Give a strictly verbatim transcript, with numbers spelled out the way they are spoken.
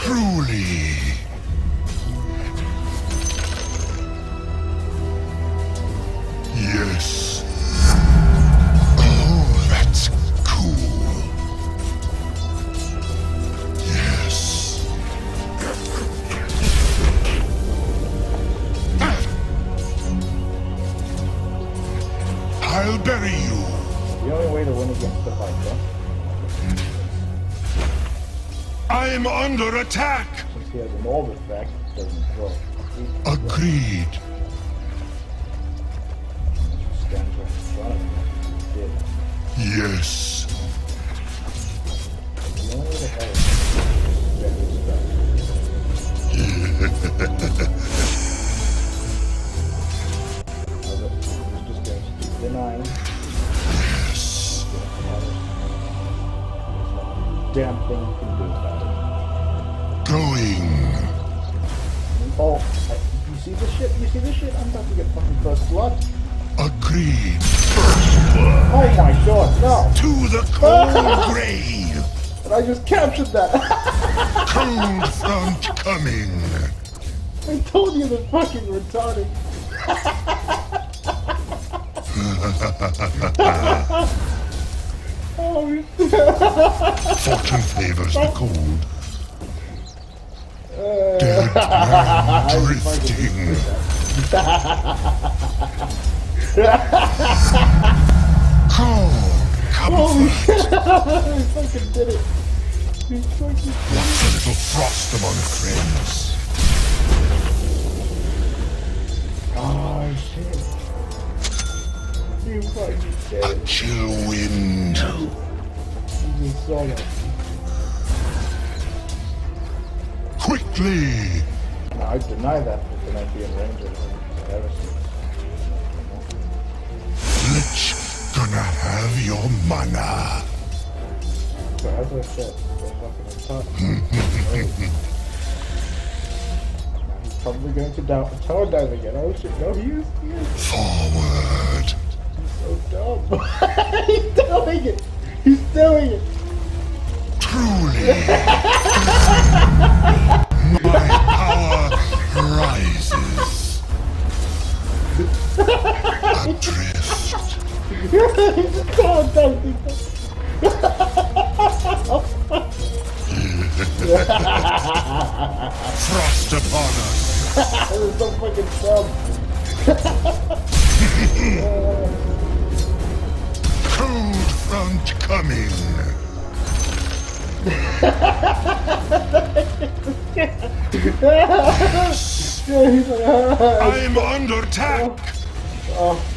Truly. Yes. Oh, that's cool. Yes. I'll bury you. The only way to win against the Viper. I'm under attack. Since he has an orb effect, it doesn't throw. Agreed. Stands right in front of him. Yes. The only way to have it is to get this stuff. He's just going to keep denying. Yes. Damn thing you can do about it. Going. Oh, I, you see this shit? You see this shit? I'm about to get fucking first blood. Agreed. Oh my god, no! To the cold grave. And I just captured that! Cold front coming. I told you they're fucking retarded. Oh, Fortune favors the cold. uh, Dead man drifting. Cold Holy comfort. shit! I fucking did it. You fucking did it. What's a little frost among friends? Oh shit. You fucking did A it. chill wind. You just saw that. Quickly. No, I deny that, but then I'd be in range of heresy. Lich gonna have your mana. So as I said, they're fucking retarded. He's probably going to down, tower dive again. Oh shit, no, he is, he is. Forward. He's so dumb. He's doing it! He's doing it! Truly. My power rises. Adrift. He's a tower diving! Frost upon us. This is so fucking dumb. Cold front coming. Yeah, he's like, I'm under attack. oh.